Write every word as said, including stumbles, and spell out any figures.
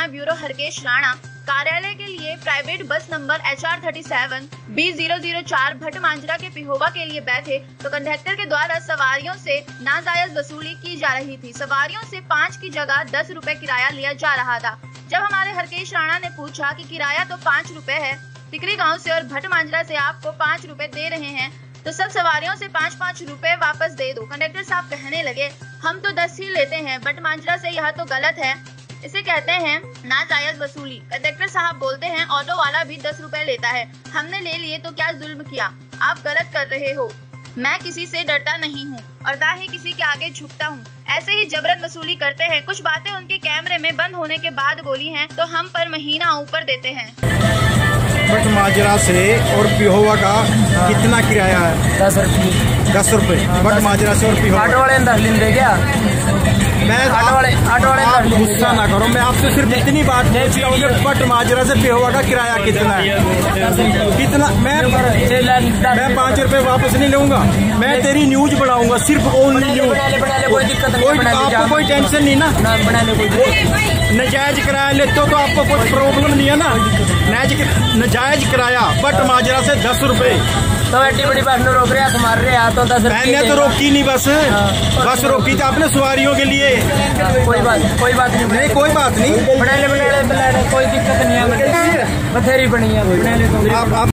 थाना ब्यूरो हरकेश राणा कार्यालय के लिए private bus number H R thirty seven B zero zero चार भट मांजरा के पिहोवा के लिए बैठे तो कंडक्टर के द्वारा सवारियों से नाजायज वसूली की जा रही थी। सवारियों से पाँच की जगह दस रुपए किराया लिया जा रहा था। जब हमारे हरकेश राणा ने पूछा कि किराया तो पाँच रुपए है, टिकरी गाँव से और भट मांजरा से आपको पाँच रुपए दे रहे हैं तो सब सवारियों से पाँच पाँच रुपए वापस दे दो। कंडक्टर साहब कहने लगे हम तो दस ही लेते हैं, भट मांजरा से यह तो गलत है, इसे कहते हैं नाजायज वसूली। कंडक्टर साहब बोलते हैं ऑटो वाला भी दस रुपए लेता है, हमने ले लिए तो क्या जुल्म किया, आप गलत कर रहे हो। मैं किसी से डरता नहीं हूँ और ना ही किसी के आगे झुकता हूँ। ऐसे ही जबरन वसूली करते हैं। कुछ बातें उनके कैमरे में बंद होने के बाद बोली हैं तो हम पर महीना ऊपर देते हैं। भट मांजरा से और पिहोवा का कितना किराया है? दस रुपये दस रुपए भट मांजरा से और पिहोवा। ऑटो वाले दस लेंगे क्या? मैं ऑटो वाले ऑटो वाले आप गुस्सा ना करो, मैं आपसे सिर्फ इतनी बात पूछ रहा हूँ कि भट मांजरा से पिहोवा का किराया कितना है? कितना? मैं मैं पाँच रुपए वापस नहीं लूंगा, मैं तेरी न्यूज बनाऊंगा, सिर्फ ओनली न्यूज। कोई दिक्कत कोई आपको कोई टेंशन नहीं ना? नजायज किराया लेते हो तो आपको कोई प्रॉब्लम नहीं है ना? नजायज किराया भट मांजरा से दस रुपए तो एड्डी बड़ी बस ने रोक रहे मार रहे हैं तो दस मैंने तो रोकी नहीं बस। बस रोकी थी आपने सवारियों के लिए। कोई बात कोई बात नहीं नहीं कोई बात नहीं, बना ले बना ले कोई दिक्कत नहीं है, बथेरी बनी है।